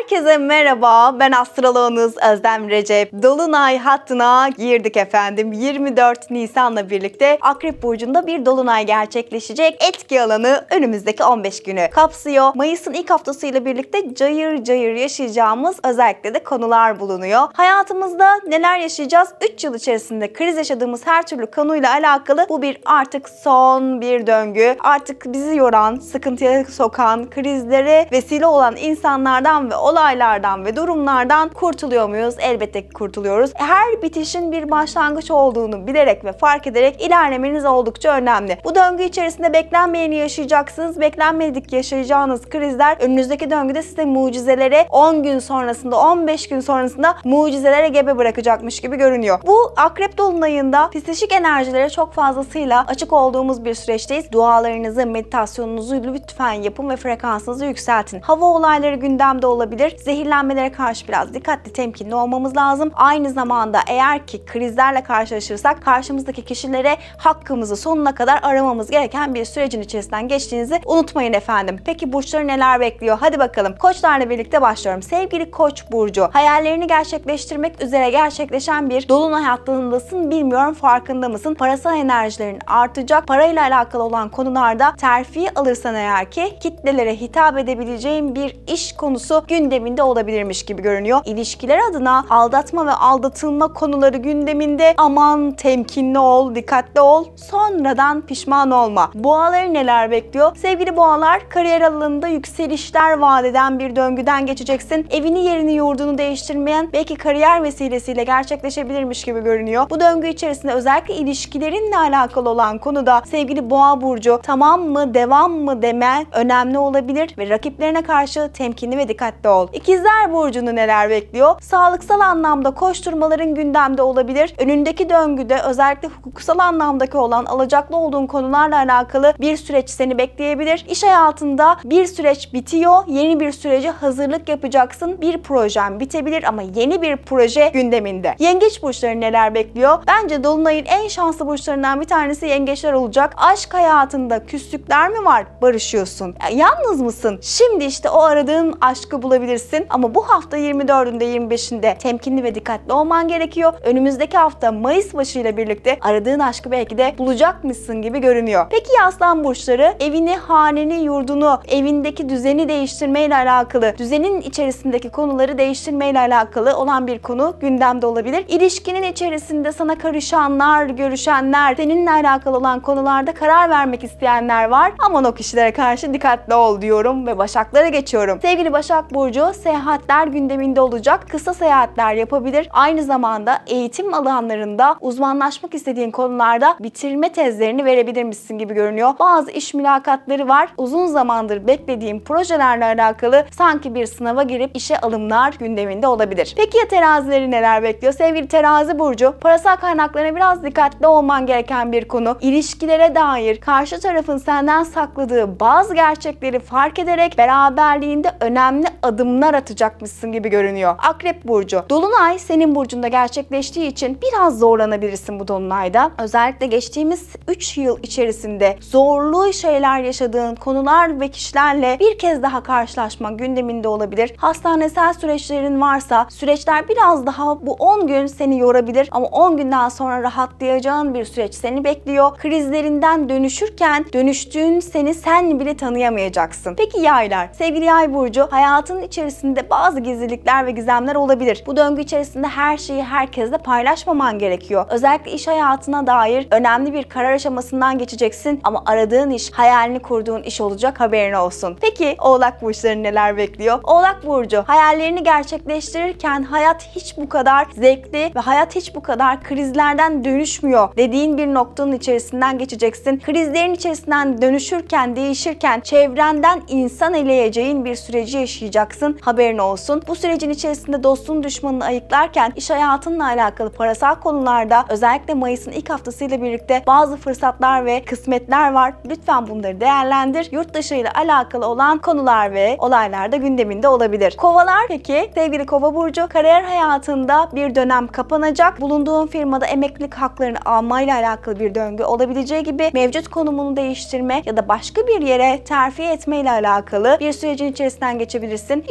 Herkese merhaba, ben astroloğunuz Özlem Recep. Dolunay hattına girdik efendim. 24 Nisan'la birlikte Akrep Burcu'nda bir dolunay gerçekleşecek. Etki alanı önümüzdeki 15 günü kapsıyor. Mayıs'ın ilk haftasıyla birlikte cayır cayır yaşayacağımız özellikle de konular bulunuyor. Hayatımızda neler yaşayacağız? 3 yıl içerisinde kriz yaşadığımız her türlü konuyla alakalı bu bir artık son bir döngü. Artık bizi yoran, sıkıntıya sokan, krizlere vesile olan insanlardan ve olaylardan ve durumlardan kurtuluyor muyuz? Elbette ki kurtuluyoruz. Her bitişin bir başlangıç olduğunu bilerek ve fark ederek ilerlemeniz oldukça önemli. Bu döngü içerisinde beklenmeyeni yaşayacaksınız. Beklenmedik yaşayacağınız krizler önünüzdeki döngüde size mucizelere 10 gün sonrasında, 15 gün sonrasında mucizelere gebe bırakacakmış gibi görünüyor. Bu Akrep Dolunay'ında psikik enerjilere çok fazlasıyla açık olduğumuz bir süreçteyiz. Dualarınızı, meditasyonunuzu lütfen yapın ve frekansınızı yükseltin. Hava olayları gündemde olabilir. Zehirlenmelere karşı biraz dikkatli, temkinli olmamız lazım. Aynı zamanda eğer ki krizlerle karşılaşırsak karşımızdaki kişilere hakkımızı sonuna kadar aramamız gereken bir sürecin içerisinden geçtiğinizi unutmayın efendim. Peki burçları neler bekliyor? Hadi bakalım. Koçlarla birlikte başlıyorum. Sevgili Koç burcu, hayallerini gerçekleştirmek üzere gerçekleşen bir dolunay hattındasın. Bilmiyorum farkında mısın? Parasal enerjilerin artacak. Parayla alakalı olan konularda terfi alırsan eğer ki kitlelere hitap edebileceğin bir iş konusu gündeminde olabilirmiş gibi görünüyor. İlişkiler adına aldatma ve aldatılma konuları gündeminde. Aman temkinli ol, dikkatli ol. Sonradan pişman olma. Boğaları neler bekliyor? Sevgili boğalar, kariyer alanında yükselişler vaat eden bir döngüden geçeceksin. Evini, yerini, yurdunu değiştirmeyen belki kariyer vesilesiyle gerçekleşebilirmiş gibi görünüyor. Bu döngü içerisinde özellikle ilişkilerinle alakalı olan konuda sevgili boğa burcu tamam mı, devam mı deme önemli olabilir ve rakiplerine karşı temkinli ve dikkatli ol. İkizler burcunu neler bekliyor? Sağlıksal anlamda koşturmaların gündemde olabilir. Önündeki döngüde özellikle hukuksal anlamdaki olan alacaklı olduğun konularla alakalı bir süreç seni bekleyebilir. İş hayatında bir süreç bitiyor. Yeni bir sürece hazırlık yapacaksın. Bir projen bitebilir ama yeni bir proje gündeminde. Yengeç burçları neler bekliyor? Bence dolunayın en şanslı burçlarından bir tanesi yengeçler olacak. Aşk hayatında küslükler mi var? Barışıyorsun. Yalnız mısın? Şimdi işte o aradığın aşkı bulabilirsin ama bu hafta 24'ünde 25'inde temkinli ve dikkatli olman gerekiyor. Önümüzdeki hafta Mayıs başıyla birlikte aradığın aşkı belki de bulacakmışsın gibi görünüyor. Peki ya aslan burçları? Evini, haneni, yurdunu, evindeki düzeni değiştirmeyle alakalı, düzenin içerisindeki konuları değiştirmeyle alakalı olan bir konu gündemde olabilir. İlişkinin içerisinde sana karışanlar, görüşenler, seninle alakalı olan konularda karar vermek isteyenler var. Aman o kişilere karşı dikkatli ol diyorum ve Başaklara geçiyorum. Sevgili Başak burcu, seyahatler gündeminde olacak. Kısa seyahatler yapabilir. Aynı zamanda eğitim alanlarında uzmanlaşmak istediğin konularda bitirme tezlerini verebilirmişsin gibi görünüyor. Bazı iş mülakatları var. Uzun zamandır beklediğim projelerle alakalı sanki bir sınava girip işe alımlar gündeminde olabilir. Peki ya terazileri neler bekliyor? Sevgili terazi burcu, parasal kaynaklarına biraz dikkatli olman gereken bir konu. İlişkilere dair karşı tarafın senden sakladığı bazı gerçekleri fark ederek beraberliğinde önemli adımlar atacakmışsın gibi görünüyor. Akrep burcu, dolunay senin burcunda gerçekleştiği için biraz zorlanabilirsin bu dolunayda. Özellikle geçtiğimiz 3 yıl içerisinde zorlu şeyler yaşadığın konular ve kişilerle bir kez daha karşılaşmak gündeminde olabilir. Hastanesel süreçlerin varsa süreçler biraz daha bu 10 gün seni yorabilir ama 10 günden sonra rahatlayacağın bir süreç seni bekliyor. Krizlerinden dönüşürken dönüştüğün seni sen bile tanıyamayacaksın. Peki yaylar? Sevgili yay burcu, hayatın içerisinde bazı gizlilikler ve gizemler olabilir. Bu döngü içerisinde her şeyi herkesle paylaşmaman gerekiyor. Özellikle iş hayatına dair önemli bir karar aşamasından geçeceksin ama aradığın iş, hayalini kurduğun iş olacak, haberin olsun. Peki Oğlak burçları neler bekliyor? Oğlak burcu, hayallerini gerçekleştirirken hayat hiç bu kadar zevkli ve hayat hiç bu kadar krizlerden dönüşmüyor dediğin bir noktanın içerisinden geçeceksin. Krizlerin içerisinden dönüşürken, değişirken çevrenden insan eleyeceğin bir süreci yaşayacaksın. Haberin olsun. Bu sürecin içerisinde dostun düşmanını ayıklarken iş hayatınla alakalı parasal konularda özellikle Mayıs'ın ilk haftasıyla birlikte bazı fırsatlar ve kısmetler var. Lütfen bunları değerlendir. Yurt dışı ile alakalı olan konular ve olaylar da gündeminde olabilir. Kovalar peki? Sevgili Kova burcu, kariyer hayatında bir dönem kapanacak. Bulunduğun firmada emeklilik haklarını almayla alakalı bir döngü olabileceği gibi mevcut konumunu değiştirme ya da başka bir yere terfi etmeyle alakalı bir sürecin içerisinden geçebilirsin. İş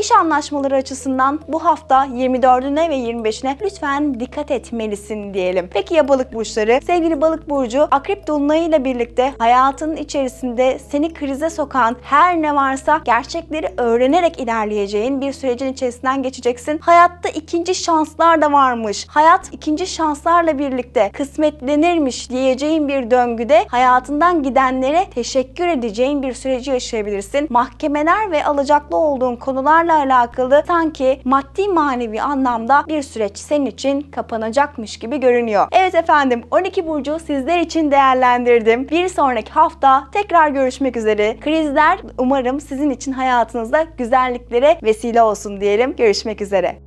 İş anlaşmaları açısından bu hafta 24'üne ve 25'ine lütfen dikkat etmelisin diyelim. Peki ya balık burçları? Sevgili balık burcu, akrep dolunayıyla birlikte hayatının içerisinde seni krize sokan her ne varsa gerçekleri öğrenerek ilerleyeceğin bir sürecin içerisinden geçeceksin. Hayatta ikinci şanslar da varmış. Hayat ikinci şanslarla birlikte kısmetlenirmiş diyeceğin bir döngüde hayatından gidenlere teşekkür edeceğin bir süreci yaşayabilirsin. Mahkemeler ve alacaklı olduğun konularla alakalı sanki maddi manevi anlamda bir süreç senin için kapanacakmış gibi görünüyor. Evet efendim, 12 burcu sizler için değerlendirdim. Bir sonraki hafta tekrar görüşmek üzere. Krizler umarım sizin için hayatınızda güzelliklere vesile olsun diyelim. Görüşmek üzere.